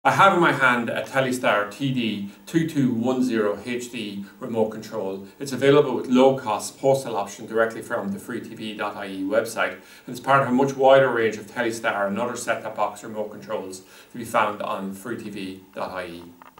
I have in my hand a Telestar TD2210HD remote control. It's available with low-cost postal option directly from the freetv.ie website, and it's part of a much wider range of Telestar and other set-top box remote controls to be found on freetv.ie.